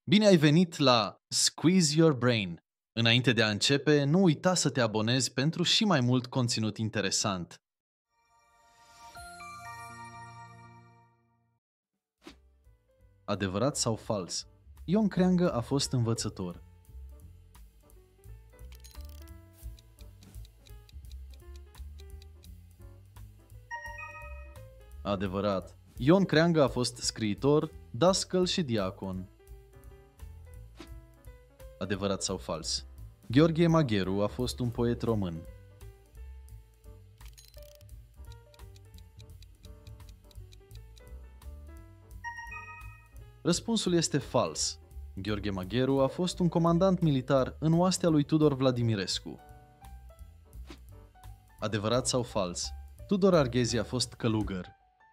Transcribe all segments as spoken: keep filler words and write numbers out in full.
Bine ai venit la Squeeze Your Brain! Înainte de a începe, nu uita să te abonezi pentru și mai mult conținut interesant. Adevărat sau fals? Ion Creangă a fost învățător. Adevărat. Ion Creangă a fost scriitor, dascăl și diacon. Adevărat sau fals? Gheorghe Magheru a fost un poet român. Răspunsul este fals. Gheorghe Magheru a fost un comandant militar în oastea lui Tudor Vladimirescu. Adevărat sau fals? Tudor Arghezi a fost călugăr.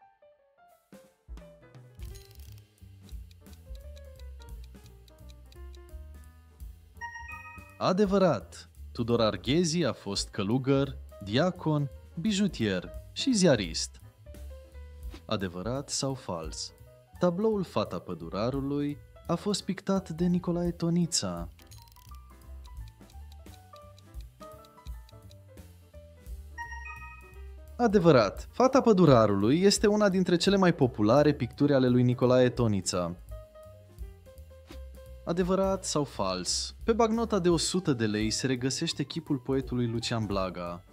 Adevărat! Tudor Arghezi a fost călugăr, diacon, bijutier și ziarist. Adevărat sau fals? Tabloul Fata Pădurarului a fost pictat de Nicolae Tonița. Adevărat! Fata Pădurarului este una dintre cele mai populare picturi ale lui Nicolae Tonița. Adevărat sau fals? Pe bagnota de o sută de lei se regăsește chipul poetului Lucian Blaga.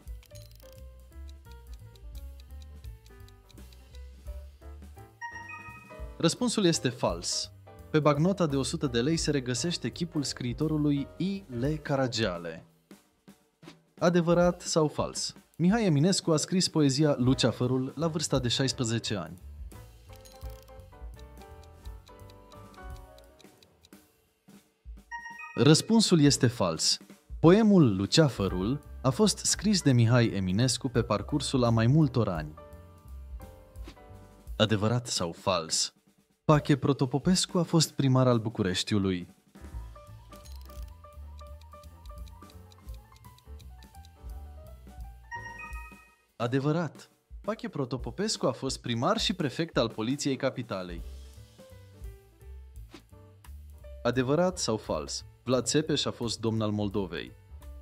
Răspunsul este fals. Pe bagnota de o sută de lei se regăsește chipul scriitorului I. L. Caragiale. Adevărat sau fals? Mihai Eminescu a scris poezia Luceafărul la vârsta de șaisprezece ani. Răspunsul este fals. Poemul Luceafărul a fost scris de Mihai Eminescu pe parcursul a mai multor ani. Adevărat sau fals? Pache Protopopescu a fost primar al Bucureștiului. Adevărat! Pache Protopopescu a fost primar și prefect al Poliției Capitalei. Adevărat sau fals? Vlad Țepeș a fost domn al Moldovei.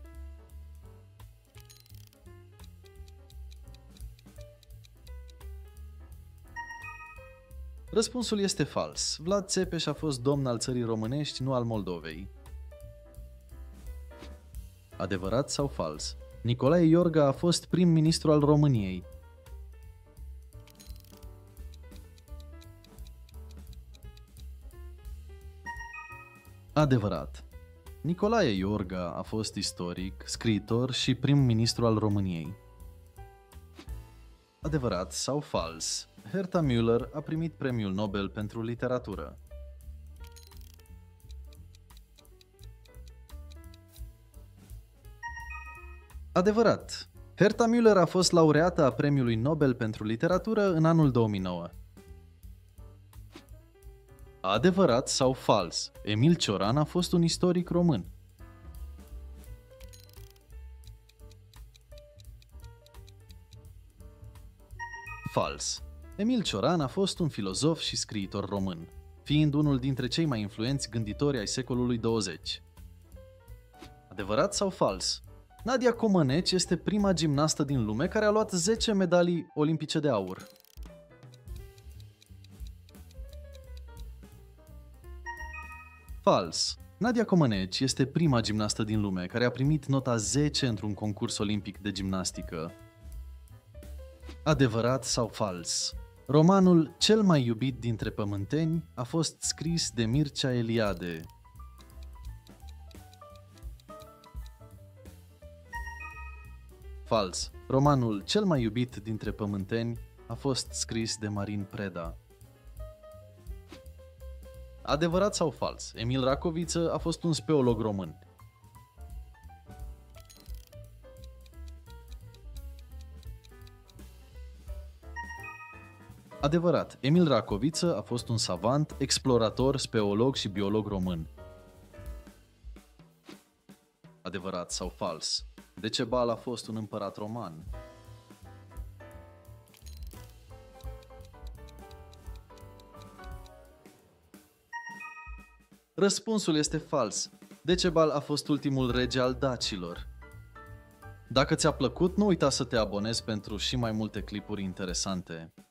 Răspunsul este fals. Vlad Țepeș a fost domn al țării românești, nu al Moldovei. Adevărat sau fals? Nicolae Iorga a fost prim-ministru al României. Adevărat. Nicolae Iorga a fost istoric, scriitor și prim-ministru al României. Adevărat sau fals? Herta Müller a primit premiul Nobel pentru literatură. Adevărat. Herta Müller a fost laureată a premiului Nobel pentru literatură în anul două mii nouă. Adevărat sau fals? Emil Cioran a fost un istoric român. Fals. Emil Cioran a fost un filozof și scriitor român, fiind unul dintre cei mai influenți gânditori ai secolului douăzeci. Adevărat sau fals? Nadia Comăneci este prima gimnastă din lume care a luat zece medalii olimpice de aur. Fals. Nadia Comăneci este prima gimnastă din lume care a primit nota zece într-un concurs olimpic de gimnastică. Adevărat sau fals? Romanul Cel mai iubit dintre pământeni a fost scris de Mircea Eliade. Fals. Romanul Cel mai iubit dintre pământeni a fost scris de Marin Preda. Adevărat sau fals? Emil Racoviță a fost un speolog român. Adevărat. Emil Racoviță a fost un savant, explorator, speolog și biolog român. Adevărat sau fals? Decebal a fost un împărat roman. Răspunsul este fals. Decebal a fost ultimul rege al dacilor. Dacă ți-a plăcut, nu uita să te abonezi pentru și mai multe clipuri interesante.